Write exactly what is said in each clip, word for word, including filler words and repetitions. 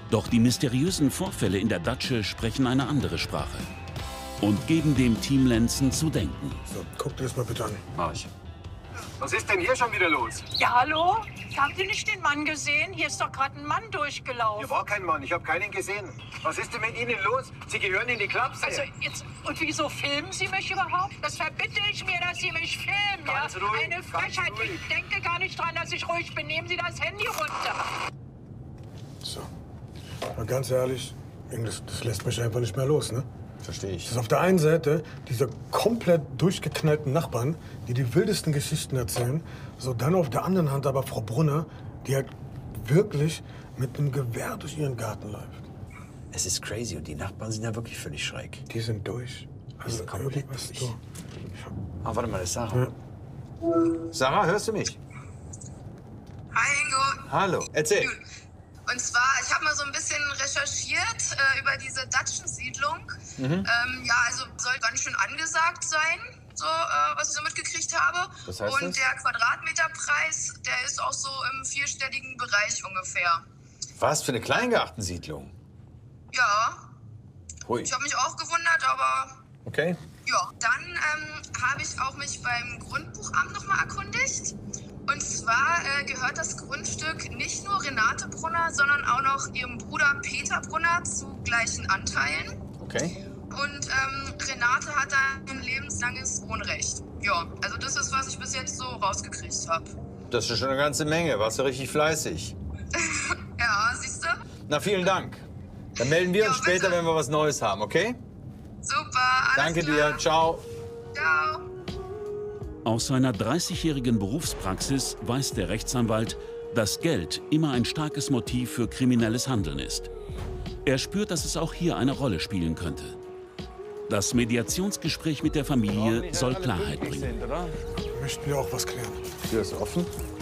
Doch die mysteriösen Vorfälle in der Datsche sprechen eine andere Sprache und geben dem Team Lenzen zu denken. So, guck dir das mal bitte an. Mach ich. Was ist denn hier schon wieder los? Ja, hallo? Haben Sie nicht den Mann gesehen? Hier ist doch gerade ein Mann durchgelaufen. Hier war kein Mann, ich habe keinen gesehen. Was ist denn mit Ihnen los? Sie gehören in die Klapse. Also jetzt, und wieso filmen Sie mich überhaupt? Das verbitte ich mir, dass Sie mich filmen, Ganz ja? ruhig, Eine ganz Frechheit. ruhig. Ich denke gar nicht dran, dass ich ruhig bin. Nehmen Sie das Handy runter. So. Mal ganz ehrlich, das, das lässt mich einfach nicht mehr los, ne? Verstehe ich. Das ist auf der einen Seite diese komplett durchgeknallten Nachbarn, die die wildesten Geschichten erzählen. So, dann auf der anderen Hand aber Frau Brunner, die halt wirklich mit einem Gewehr durch ihren Garten läuft. Es ist crazy und die Nachbarn sind ja wirklich völlig schräg. Die sind durch. Also komplett irgendwas durch. so. Ah, warte mal, das ist Sarah. Ja. Sarah, hörst du mich? Hi Ingo. Hallo, erzähl. Gut. Und zwar, ich habe mal so ein bisschen recherchiert äh, über diese Datschensiedlung. Mhm. Ähm, ja, also soll ganz schön angesagt sein, so äh, was ich so mitgekriegt habe. Was heißt Und das? der Quadratmeterpreis, der ist auch so im vierstelligen Bereich ungefähr. Was für eine Kleingartensiedlung? Ja, Hui. ich habe mich auch gewundert, aber Okay. ja. Dann ähm, habe ich auch mich beim Grundbuchamt noch mal erkundigt. Und zwar äh, gehört das Grundstück nicht nur Renate Brunner, sondern auch noch ihrem Bruder Peter Brunner zu gleichen Anteilen. Okay. Und ähm, Renate hat da ein lebenslanges Wohnrecht. Ja, also das ist, was ich bis jetzt so rausgekriegt habe. Das ist schon eine ganze Menge. Warst du richtig fleißig. Ja, siehst du? Na, vielen Dank. Dann melden wir Ja, uns später, bitte. wenn wir was Neues haben, okay? Super, alles Danke klar. dir. Ciao. Ciao. Aus seiner dreißigjährigen Berufspraxis weiß der Rechtsanwalt, dass Geld immer ein starkes Motiv für kriminelles Handeln ist. Er spürt, dass es auch hier eine Rolle spielen könnte. Das Mediationsgespräch mit der Familie soll Klarheit bringen. Sind, oder? Möchten wir auch was klären? Tür ist offen.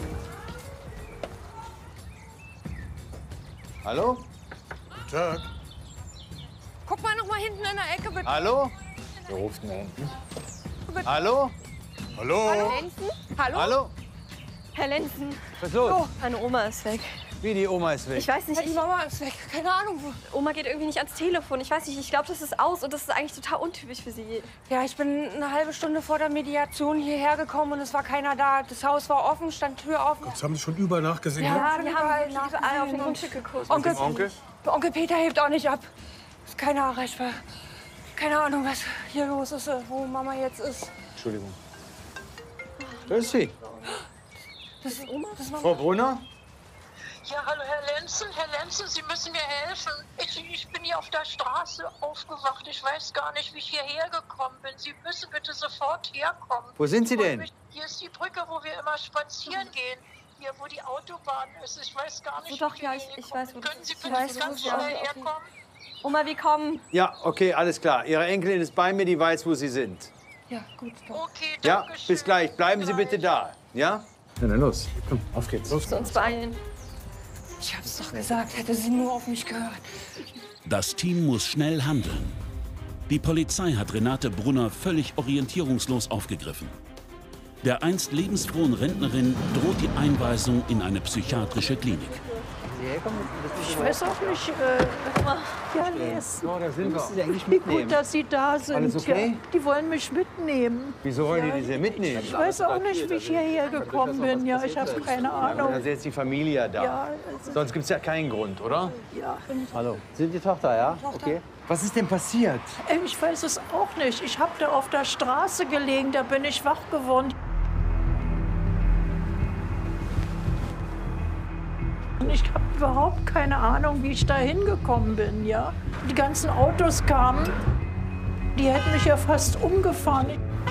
Hallo? Guten Tag. Guck mal noch mal hinten in der Ecke, bitte. Hallo? Wer ruft denn da hinten? Hallo? Hallo? Hallo? Lenzen? Hallo? Hallo? Herr Lenzen. Was ist los? Oh, meine Oma ist weg. Wie, die Oma ist weg? Ich weiß nicht, Die ich, Mama ist weg. Keine Ahnung wo. Oma geht irgendwie nicht ans Telefon. Ich weiß nicht, ich glaube, das ist aus und das ist eigentlich total untypisch für sie. Ja, ich bin eine halbe Stunde vor der Mediation hierher gekommen und es war keiner da. Das Haus war offen, stand Tür offen. Jetzt haben Sie schon überall nachgesehen. Ja. ne? Ja, schon wir überall haben überall auf nachgesehen dem und- Grundstück geguckt. Onkel, dem Onkel? Onkel Peter hebt auch nicht ab. Ist keiner erreichbar. Keine Ahnung, was hier los ist, wo Mama jetzt ist. Entschuldigung. Da ist sie. Das ist Oma? Das ist Mama. Frau Brunner? Ja, hallo, Herr Lenzen. Herr Lenzen, Sie müssen mir helfen. Ich, ich bin hier auf der Straße aufgewacht. Ich weiß gar nicht, wie ich hierher gekommen bin. Sie müssen bitte sofort herkommen. Wo sind Sie denn? Hier ist die Brücke, wo wir immer spazieren gehen. Hier, wo die Autobahn ist. Ich weiß gar nicht, Oh, doch, wie ja, wir ich- hier ich hinkommen. weiß, wo das Können Sie ist. bitte Ich weiß, wo ganz das ist. schnell Ja, okay. herkommen? Oma, wir kommen. Ja, okay, alles klar. Ihre Enkelin ist bei mir, die weiß, wo Sie sind. Ja, gut. Doch. Okay, Ja, danke schön. bis gleich. Bleiben Sie Gleich. bitte da. Ja? Na dann los. Komm, auf geht's. Los. Zu uns beeilen. Ich hab's doch gesagt, hätte sie nur auf mich gehört. Das Team muss schnell handeln. Die Polizei hat Renate Brunner völlig orientierungslos aufgegriffen. Der einst lebensfrohen Rentnerin droht die Einweisung in eine psychiatrische Klinik. Ich weiß auch nicht, äh, ja, Les. Oh, da sind wir. Wie gut, dass Sie da sind. Alles okay? Ja, die wollen mich mitnehmen. Wieso wollen die diese mitnehmen? Ich weiß auch nicht, wie ich hierher gekommen bin. Ja, ich habe keine Da Ahnung. ist jetzt die Familie ja da. Ja, also, Sonst gibt es ja keinen Grund, oder? ja. Hallo. Sind die Tochter, ja? Okay. Was ist denn passiert? Äh, Ich weiß es auch nicht. Ich habe da auf der Straße gelegen, da bin ich wach geworden. Und ich habe überhaupt keine Ahnung, wie ich da hingekommen bin, ja. Die ganzen Autos kamen, die hätten mich ja fast umgefahren.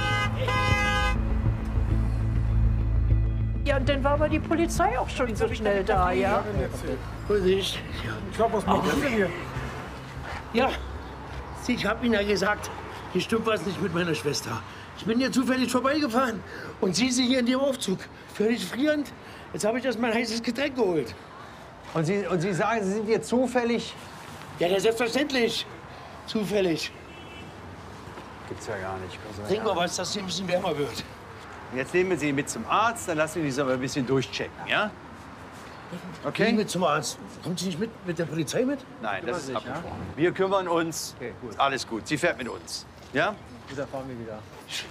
Ja, und dann war aber die Polizei auch schon so schnell da, ja. Vorsicht. Ich glaube, was machen wir hier? Ja, Sie, ich habe Ihnen ja gesagt, hier stimmt was nicht mit meiner Schwester. Ich bin hier zufällig vorbeigefahren und Sie sind hier in dem Aufzug. Völlig frierend. Jetzt habe ich erst mal ein heißes Getränk geholt. Und Sie, und Sie sagen, Sie sind hier zufällig... Ja, ja, selbstverständlich. Zufällig. Gibt's ja gar nicht. Trink mal was, dass es hier ein bisschen wärmer wird. Jetzt nehmen wir Sie mit zum Arzt, dann lassen wir Sie aber ein bisschen durchchecken, ja? Okay? Mit zum Arzt. Kommt sie nicht mit, mit der Polizei mit? Nein, das ist abgesprochen. Wir kümmern uns. Okay, gut. Alles gut. Sie fährt mit uns. Ja? Wieder fahren wir wieder.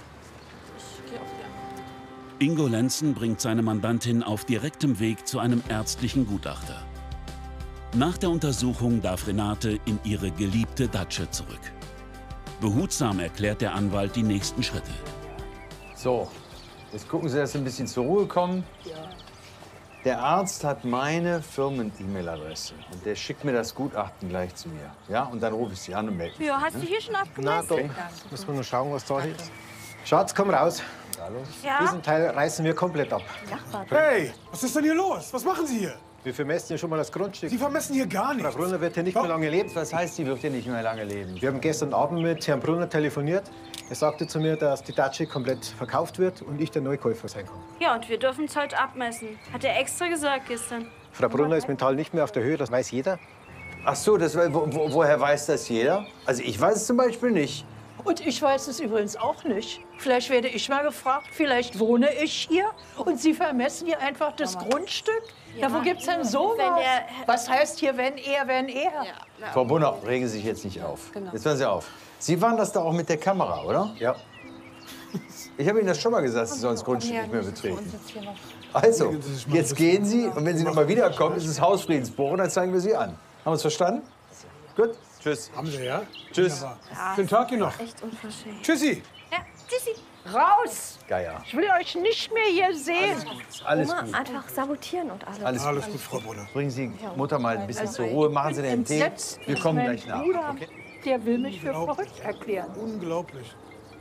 Ingo Lenzen bringt seine Mandantin auf direktem Weg zu einem ärztlichen Gutachter. Nach der Untersuchung darf Renate in ihre geliebte Datsche zurück. Behutsam erklärt der Anwalt die nächsten Schritte. So, jetzt gucken Sie, dass Sie ein bisschen zur Ruhe kommen. Der Arzt hat meine Firmen-E-Mail-Adresse und der schickt mir das Gutachten gleich zu mir. Ja, und dann rufe ich Sie an und melde mich. Ja, hast du hier schon abgemessen? Na doch, Okay. müssen wir nur schauen, was da ist. Schatz, komm raus. Ja? Diesen Teil reißen wir komplett ab. Hey, was ist denn hier los? Was machen Sie hier? Wir vermessen ja schon mal das Grundstück. Sie vermessen hier gar Frau nichts. Brunner wird hier nicht mehr lange leben. Was heißt, sie wird hier nicht mehr lange leben? Wir haben gestern Abend mit Herrn Brunner telefoniert. Er sagte zu mir, dass die Datsche komplett verkauft wird und ich der Neukäufer sein kann. Ja, und wir dürfen es heute abmessen. Hat er extra gesagt gestern. Frau Brunner ist mental nicht mehr auf der Höhe, das weiß jeder. Ach so, das, wo, wo, woher weiß das jeder? Also ich weiß es zum Beispiel nicht. Und ich weiß es übrigens auch nicht. Vielleicht werde ich mal gefragt, vielleicht wohne ich hier und Sie vermessen hier einfach das Grundstück. Ja, wo gibt's denn sowas? Wenn der- Was heißt hier, wenn er, wenn er? Frau Brunner, regen Sie sich jetzt nicht auf. Jetzt hören Sie auf. Sie waren das da auch mit der Kamera, oder? Ja. Ich habe Ihnen das schon mal gesagt, Sie sollen das Grundstück nicht mehr betreten. Also, jetzt gehen Sie und wenn Sie noch mal wiederkommen, ist es Hausfriedensbruch und dann zeigen wir Sie an. Haben wir es verstanden? Gut. Tschüss. Haben Sie, ja? Tschüss. Schönen Tag Ihnen noch. Echt unverschämt. Tschüssi. Ja, tschüssi. Raus! Geier. Ich will euch nicht mehr hier sehen. Alles Oma, gut. einfach sabotieren und alles. Alles, Alles gut, Frau Brunner. Bringen Sie Mutter mal ein bisschen zur Ruhe, machen Sie den Tee. Entsetzt. Wir kommen Mein gleich nach. Bruder, Okay? der will mich für verrückt erklären. Unglaublich.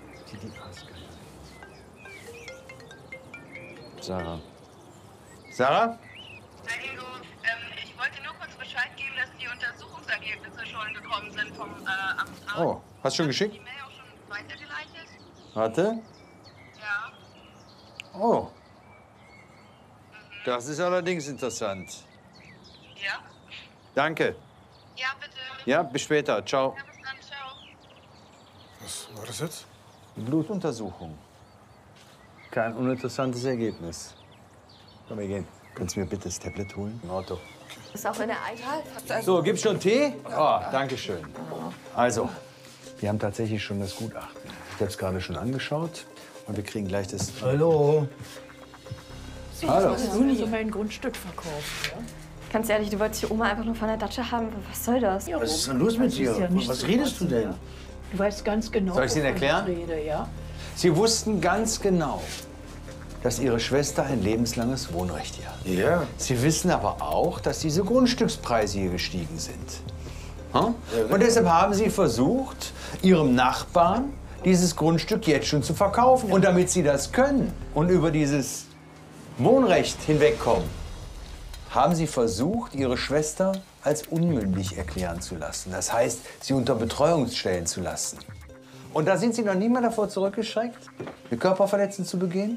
Sarah. Sarah? Herr Ingo, ähm, ich wollte nur kurz Bescheid geben, dass die Untersuchungsergebnisse schon gekommen sind vom äh, Amtsarzt. Oh, hast du schon geschickt? Die Mail auch schon weitergeleitet? Warte. Ja. Oh. Das ist allerdings interessant. Ja? Danke. Ja, bitte. Ja, bis später. Ciao. Ja, bis dann. Ciao. Was war das jetzt? Blutuntersuchung. Kein uninteressantes Ergebnis. Komm, wir gehen. Kannst du mir bitte das Tablet holen? Im Auto. Ist auch in der Eichel. So, gibt's schon Tee? Oh, danke schön. Also, wir haben tatsächlich schon das Gutachten. Ich habe es gerade schon angeschaut und wir kriegen gleich das. Hallo. Hallo. Also mein Grundstück verkaufen. Ja? Ganz ehrlich, du wolltest die Oma einfach nur von der Datsche haben. Was soll das? Was ist denn los mit Das ist dir? ja nicht Was so redest du denn? Du weißt ganz genau, Soll ich es Ihnen wovon erklären? ich rede, ja? Sie wussten ganz genau, dass Ihre Schwester ein lebenslanges Wohnrecht hier hat. Ja. Sie wissen aber auch, dass diese Grundstückspreise hier gestiegen sind. Hm? Und deshalb haben Sie versucht, Ihrem Nachbarn dieses Grundstück jetzt schon zu verkaufen. Und damit Sie das können und über dieses Wohnrecht hinwegkommen, haben Sie versucht, Ihre Schwester als unmündig erklären zu lassen. Das heißt, sie unter Betreuung stellen zu lassen. Und da sind Sie noch nie mal davor zurückgeschreckt, eine Körperverletzung zu begehen?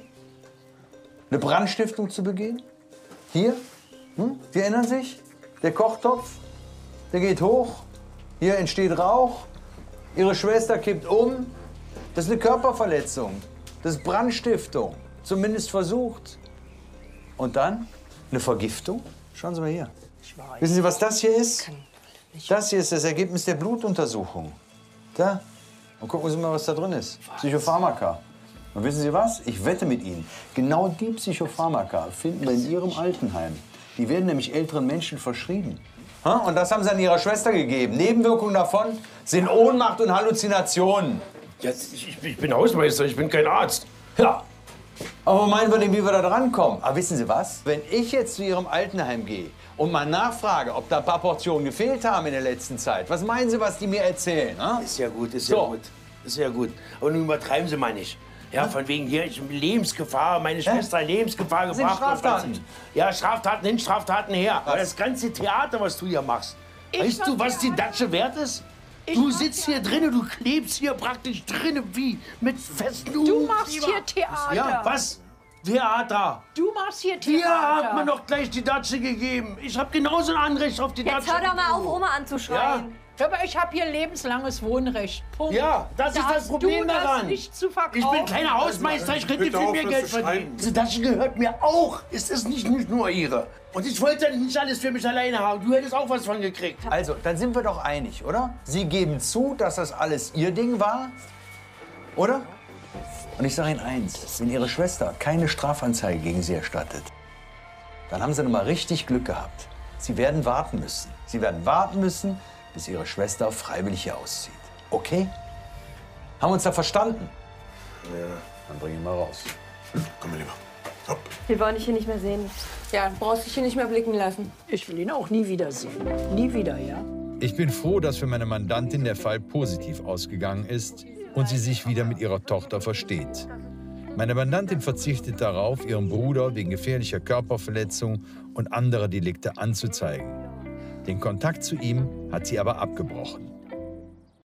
Eine Brandstiftung zu begehen? Hier? Hm? Sie erinnern sich? Der Kochtopf, der geht hoch. Hier entsteht Rauch. Ihre Schwester kippt um. Das ist eine Körperverletzung. Das ist Brandstiftung. Zumindest versucht. Und dann eine Vergiftung? Schauen Sie mal hier. Wissen Sie, was das hier ist? Das hier ist das Ergebnis der Blutuntersuchung. Da. Und gucken Sie mal, was da drin ist. Psychopharmaka. Und wissen Sie was? Ich wette mit Ihnen, genau die Psychopharmaka finden wir in Ihrem Altenheim. Die werden nämlich älteren Menschen verschrieben. Ha? Und das haben Sie an Ihrer Schwester gegeben. Nebenwirkungen davon sind Ohnmacht und Halluzinationen. Jetzt, ich, ich bin Hausmeister, ich bin kein Arzt. Ja. Aber wo meinen wir denn, wie wir da drankommen? Aber wissen Sie was? Wenn ich jetzt zu Ihrem Altenheim gehe und mal nachfrage, ob da ein paar Portionen gefehlt haben in der letzten Zeit, was meinen Sie, was die mir erzählen? Ha? Ist ja gut, ist So. ja gut. Ist ja gut. Aber nun übertreiben Sie mal nicht. Ja, von wegen hier ist Lebensgefahr, meine Schwester in Lebensgefahr Das sind gebracht. Straftaten. Ja, Straftaten hin, Straftaten her. Aber das ganze Theater, was du hier machst. Ich Weißt mach du, was die Datsche wert ist? Du sitzt hier drinnen, du klebst hier praktisch drinnen wie mit festen Du machst hier Theater. Ja, was? Theater. Du machst hier Dir Theater. hat man doch gleich die Datsche gegeben. Ich habe genauso ein Anrecht auf die Jetzt Datsche. hör doch mal auf, Oma anzuschreien. Ja, Aber ich habe hier lebenslanges Wohnrecht. Punkt. Ja, das da ist das Problem du daran. Das nicht zu verkaufen. Ich bin kleiner Hausmeister, ich könnte viel mehr Geld verdienen. Diese Tasche gehört mir auch. Es ist nicht, nicht nur ihre. Und ich wollte nicht alles für mich alleine haben. Du hättest auch was von gekriegt. Also, dann sind wir doch einig, oder? Sie geben zu, dass das alles Ihr Ding war, oder? Und ich sage Ihnen eins, wenn Ihre Schwester keine Strafanzeige gegen Sie erstattet, dann haben Sie noch mal richtig Glück gehabt. Sie werden warten müssen. Sie werden warten müssen, bis Ihre Schwester freiwillig hier auszieht. Okay? Haben wir uns da verstanden? Ja. Dann bring ihn mal raus. Komm mal lieber. Wir wollen dich hier nicht mehr sehen. Ja, brauchst dich hier nicht mehr blicken lassen. Ich will ihn auch nie wiedersehen. Nie wieder, ja? Ich bin froh, dass für meine Mandantin der Fall positiv ausgegangen ist und sie sich wieder mit ihrer Tochter versteht. Meine Mandantin verzichtet darauf, ihren Bruder wegen gefährlicher Körperverletzung und anderer Delikte anzuzeigen. Den Kontakt zu ihm hat sie aber abgebrochen.